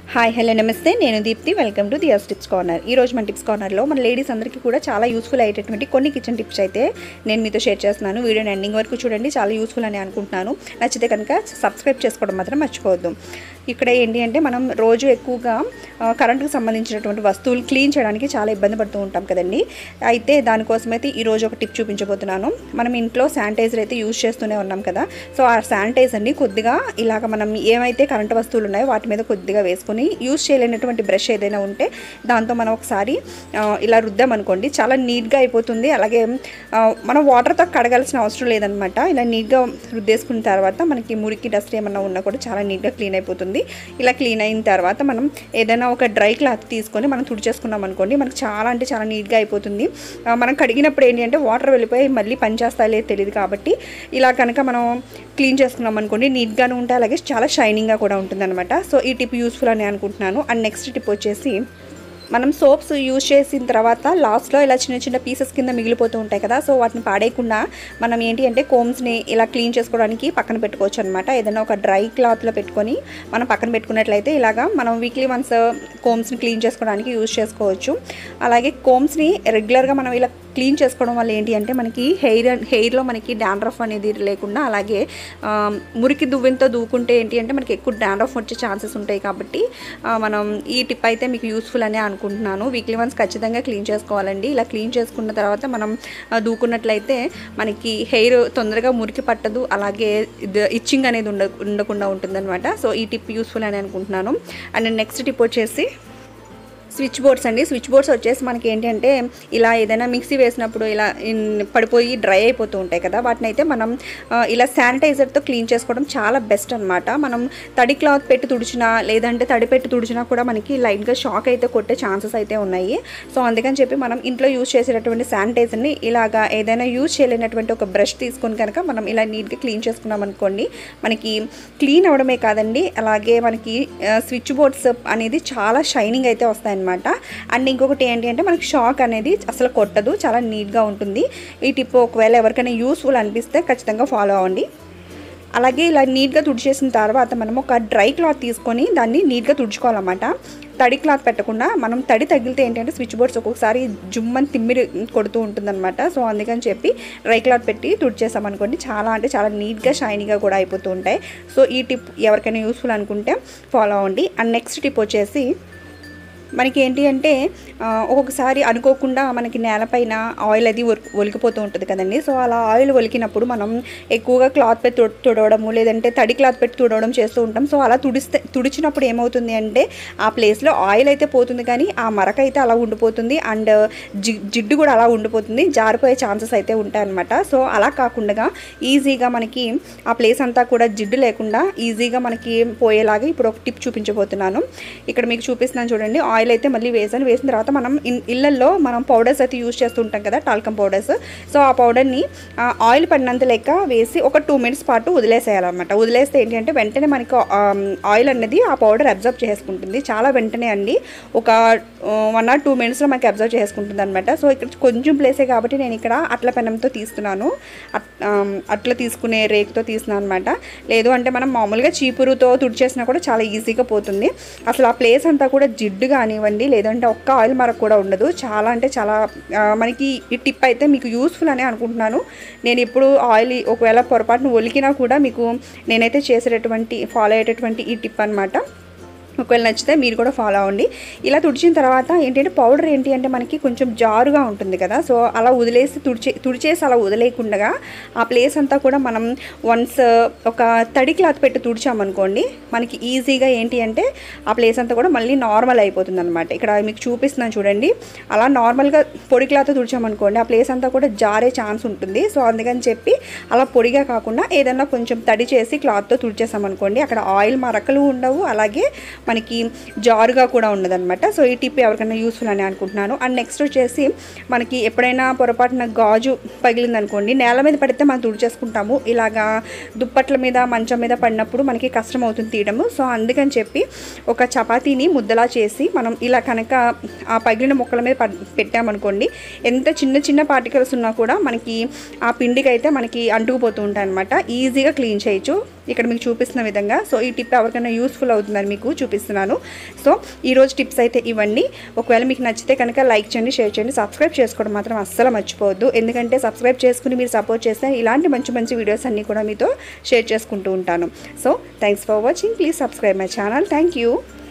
Hi hello నమస్తే నేను Deepti welcome to Diya's tips corner. ఈ రోజు మన టిప్స్ కార్నర్లో మన లేడీస్ అందరికీ కూడా చాలా యూస్ఫుల్ అయ్యేటటువంటి కొన్ని కిచెన్ టిప్స్ అయితే నేను మీతో షేర్ చేస్తున్నాను. వీడియోని ఎండింగ్ వరకు చూడండి, చాలా యూస్ఫుల్ అని అనుకుంటున్నాను. నచ్చితే కనుక సబ్స్క్రైబ్ చేసుకోవడం మాత్రం మర్చిపోవద్దు. ఇక్కడ ఏంటి అంటే మనం రోజు ఎక్కువగా కరెంటుకు సంబంధించినటువంటి వస్తువులు క్లీన్ చేయడానికి చాలా ఇబ్బంది పడుతూ ఉంటాం కదండి. అయితే దానికోసం అయితే ఈరోజు ఒక టిప్ చూపించబోతున్నాను. మనం ఇంట్లో శానిటైజర్ అయితే యూజ్ చేస్తూనే ఉన్నాం కదా. సో ఆ శానిటైజర్ని కొద్దిగా ఇలాగ మనం ఏమైతే కరెంటు వస్తువులు ఉన్నాయో వాటి మీద కొద్దిగా వేసుకొని యూజ్ చేయలేనటువంటి బ్రష్ ఏదైనా ఉంటే దాంతో మనం ఒకసారి ఇలా రుద్దామనుకోండి, చాలా నీట్గా అయిపోతుంది. అలాగే మనం వాటర్తో కడగాల్సిన అవసరం లేదనమాట. ఇలా నీట్గా రుద్దేసుకున్న తర్వాత మనకి మురికి డస్ట్ ఏమన్నా ఉన్నా కూడా చాలా నీట్గా క్లీన్ అయిపోతుంది. ఇలా క్లీన్ అయిన తర్వాత మనం ఏదైనా ఒక డ్రై క్లాత్ తీసుకొని మనం తుడిచేసుకున్నాం అనుకోండి, మనకు చాలా అంటే చాలా నీట్గా అయిపోతుంది. మనం కడిగినప్పుడు ఏంటి అంటే వాటర్ వెళ్ళిపోయి మళ్ళీ పనిచేస్తాయో లేదో తెలియదు. కాబట్టి ఇలా కనుక మనం క్లీన్ చేసుకున్నాం అనుకోండి, నీట్గానే ఉంటాయి, అలాగే చాలా షైనింగ్గా కూడా ఉంటుందన్నమాట. సో ఈ టిప్ యూస్ఫుల్ అని అనుకుంటున్నాను. అండ్ నెక్స్ట్ టిప్ వచ్చేసి, మనం సోప్స్ యూజ్ చేసిన తర్వాత లాస్ట్లో ఇలా చిన్న చిన్న పీసెస్ కింద మిగిలిపోతూ ఉంటాయి కదా. సో వాటిని పాడేయకుండా మనం ఏంటి అంటే కోమ్స్ని ఇలా క్లీన్ చేసుకోవడానికి పక్కన పెట్టుకోవచ్చు అనమాట. ఏదైనా ఒక డ్రై క్లాత్లో పెట్టుకొని మనం పక్కన పెట్టుకున్నట్లయితే ఇలాగా మనం వీక్లీ వన్స్ కోమ్స్ని క్లీన్ చేసుకోవడానికి యూజ్ చేసుకోవచ్చు. అలాగే కోమ్స్ని రెగ్యులర్గా మనం ఇలా క్లీన్ చేసుకోవడం వల్ల ఏంటి అంటే మనకి హెయిర్లో మనకి డాండ్రఫ్ అనేది లేకుండా, అలాగే మురికి దువ్వెంతో దూకుంటే ఏంటి అంటే మనకి ఎక్కువ డాండ్రఫ్ వచ్చే ఛాన్సెస్ ఉంటాయి. కాబట్టి మనం ఈ టిప్ అయితే మీకు యూస్ఫుల్ అనే అనుకుంటున్నాను. వీక్లీ వన్స్ ఖచ్చితంగా క్లీన్ చేసుకోవాలండి. ఇలా క్లీన్ చేసుకున్న తర్వాత మనం దూకున్నట్లయితే మనకి హెయిర్ తొందరగా మురికి పట్టదు, అలాగే ఇచ్చింగ్ అనేది ఉండకుండా ఉంటుందన్నమాట. సో ఈ టిప్ యూస్ఫుల్ అని అనుకుంటున్నాను. అండ్ నెక్స్ట్ టిప్ వచ్చేసి స్విచ్ బోర్డ్స్ అండి. స్విచ్ బోర్డ్స్ వచ్చేసి మనకి ఏంటంటే ఇలా ఏదైనా మిక్సీ వేసినప్పుడు ఇలా పడిపోయి డ్రై అయిపోతూ ఉంటాయి కదా. వాటిని అయితే మనం ఇలా శానిటైజర్తో క్లీన్ చేసుకోవడం చాలా బెస్ట్ అనమాట. మనం తడి క్లాత్ పెట్టి తుడిచినా లేదంటే తడి పెట్టి తుడిచినా కూడా మనకి లైట్గా షాక్ అయితే కొట్టే ఛాన్సెస్ అయితే ఉన్నాయి. సో అందుకని చెప్పి మనం ఇంట్లో యూజ్ చేసేటటువంటి శానిటైజర్ని ఇలాగా ఏదైనా యూజ్ చేయలేనటువంటి ఒక బ్రష్ తీసుకొని కనుక మనం ఇలా నీట్గా క్లీన్ చేసుకున్నాం అనుకోండి, మనకి క్లీన్ అవ్వడమే కాదండి, అలాగే మనకి స్విచ్ బోర్డ్స్ అనేది చాలా షైనింగ్ అయితే వస్తాయి అనమాట. అండ్ ఇంకొకటి ఏంటి అంటే మనకి షాక్ అనేది అసలు కొట్టదు, చాలా నీట్గా ఉంటుంది. ఈ టిప్ ఒకవేళ ఎవరికైనా యూస్ఫుల్ అనిపిస్తే ఖచ్చితంగా ఫాలో అవ్వండి. అలాగే ఇలా నీట్గా తుడిచేసిన తర్వాత మనం ఒక డ్రై క్లాత్ తీసుకొని దాన్ని నీట్గా తుడుచుకోవాలన్నమాట. తడి క్లాత్ పెట్టకుండా, మనం తడి తగిలితే ఏంటంటే స్విచ్ బోర్డ్స్ ఒక్కొక్కసారి జుమ్మని తిమ్మిరి కొడుతూ ఉంటుందన్నమాట. సో అందుకని చెప్పి డ్రై క్లాత్ పెట్టి తుడిచేసామనుకోండి, చాలా అంటే చాలా నీట్గా షైనీగా కూడా అయిపోతూ ఉంటాయి. సో ఈ టిప్ ఎవరికైనా యూస్ఫుల్ అనుకుంటే ఫాలో అవ్వండి. అండ్ నెక్స్ట్ టిప్ వచ్చేసి మనకి ఏంటి అంటే ఒక్కొక్కసారి అనుకోకుండా మనకి నేలపైన ఆయిల్ అది ఒలికిపోతూ ఉంటుంది కదండి. సో అలా ఆయిల్ ఒలికినప్పుడు మనం ఎక్కువగా క్లాత్ పెట్టి తుడవడము లేదంటే తడి క్లాత్ పెట్టి తుడవడం చేస్తూ ఉంటాం. సో అలా తుడిచినప్పుడు ఏమవుతుంది అంటే ఆ ప్లేస్లో ఆయిల్ అయితే పోతుంది, కానీ ఆ మరక అయితే అలా ఉండిపోతుంది. అండ్ జిడ్డు కూడా అలా ఉండిపోతుంది, జారిపోయే ఛాన్సెస్ అయితే ఉంటాయన్నమాట. సో అలా కాకుండా ఈజీగా మనకి ఆ ప్లేస్ అంతా కూడా జిడ్డు లేకుండా ఈజీగా మనకి పోయేలాగా ఇప్పుడు ఒక టిప్ చూపించబోతున్నాను. ఇక్కడ మీకు చూపిస్తున్నాను చూడండి. ఆయిల్ అయితే మళ్ళీ వేసిన తర్వాత మనం ఇళ్ళల్లో మనం పౌడర్స్ అయితే యూజ్ చేస్తూ ఉంటాం కదా, టాల్కమ్ పౌడర్స్. సో ఆ పౌడర్ని ఆయిల్ పడినంత లెక్క వేసి ఒక 2 minutes పాటు వదిలేసేయాలన్నమాట. వదిలేస్తే ఏంటంటే వెంటనే మనకి ఆయిల్ అనేది ఆ పౌడర్ అబ్జర్వ్ చేసుకుంటుంది. చాలా వెంటనే అండి, ఒక 1 or 2 minutesలో మనకి అబ్జర్వ్ చేసుకుంటుంది అనమాట. సో ఇక్కడ కొంచెం ప్లేసే కాబట్టి నేను ఇక్కడ అట్ల పెనంతో తీస్తున్నాను, అట్లా తీసుకునే రేకుతో తీస్తున్నాను అనమాట. లేదు అంటే మనం మామూలుగా చీపురుతో తుడిచేసినా కూడా చాలా ఈజీగా పోతుంది. అసలు ఆ ప్లేస్ అంతా కూడా జిడ్డుగా కానివ్వండి, లేదంటే ఒక్క ఆయిల్ మరక కూడా ఉండదు. చాలా అంటే చాలా మనకి ఈ టిప్ అయితే మీకు యూస్ఫుల్ అని అనుకుంటున్నాను. నేను ఇప్పుడు ఆయిల్ ఒకవేళ పొరపాటును ఒలికినా కూడా మీకు నేనైతే ఫాలో అయ్యేటటువంటి ఈ టిప్ అనమాట. ఒకవేళ నచ్చితే మీరు కూడా ఫాలో అవ్వండి. ఇలా తుడిచిన తర్వాత ఏంటంటే పౌడర్ ఏంటి అంటే మనకి కొంచెం జారుగా ఉంటుంది కదా. సో అలా వదిలేసి తుడిచేసి అలా వదిలేకుండా ఆ ప్లేస్ అంతా కూడా మనం వన్స్ ఒక తడి క్లాత్ పెట్టి తుడిచామనుకోండి, మనకి ఈజీగా ఏంటి అంటే ఆ ప్లేస్ అంతా కూడా మళ్ళీ నార్మల్ అయిపోతుంది అనమాట. ఇక్కడ మీకు చూపిస్తున్నాను చూడండి. అలా నార్మల్గా పొడి క్లాత్ తుడిచామనుకోండి, ఆ ప్లేస్ అంతా కూడా జారే ఛాన్స్ ఉంటుంది. సో అందుకని చెప్పి అలా పొడిగా కాకుండా ఏదన్నా కొంచెం తడి చేసి క్లాత్తో తుడిచేసామనుకోండి, అక్కడ ఆయిల్ మరకలు ఉండవు, అలాగే మనకి జారుగా కూడా ఉండదన్నమాట. సో ఈ టిప్ ఎవరికైనా యూస్ఫుల్ అని అనుకుంటున్నాను. అండ్ నెక్స్ట్ వచ్చేసి మనకి ఎప్పుడైనా పొరపాటున గాజు పగిలిందనుకోండి, నేల మీద పడితే మనం తుడిచేసుకుంటాము. ఇలాగా దుప్పట్ల మీద మంచం మీద పడినప్పుడు మనకి కష్టం అవుతుంది తీయడము. సో అందుకని చెప్పి ఒక చపాతీని ముద్దలా చేసి మనం ఇలా కనుక ఆ పగిలిన ముక్కల మీద పెట్టామనుకోండి, ఎంత చిన్న చిన్న పార్టికల్స్ ఉన్నా కూడా మనకి ఆ పిండికి అయితే మనకి అంటుకుపోతూ ఉంటాయి అనమాట. ఈజీగా క్లీన్ చేయొచ్చు. ఇక్కడ మీకు చూపిస్తున్న విధంగా. సో ఈ టిప్ ఎవరికైనా యూస్ఫుల్ అవుతుందని మీకు చూపిస్తున్నాను. సో ఈరోజు టిప్స్ అయితే ఇవన్నీ. ఒకవేళ మీకు నచ్చితే కనుక లైక్ చేయండి, షేర్ చేయండి, సబ్స్క్రైబ్ చేసుకోవడం మాత్రం అస్సలు మర్చిపోవద్దు. ఎందుకంటే సబ్స్క్రైబ్ చేసుకుని మీరు సపోర్ట్ చేస్తే ఇలాంటి మంచి మంచి వీడియోస్ అన్నీ కూడా మీతో షేర్ చేసుకుంటూ ఉంటాను. So thanks for watching. Please subscribe my channel. Thank you.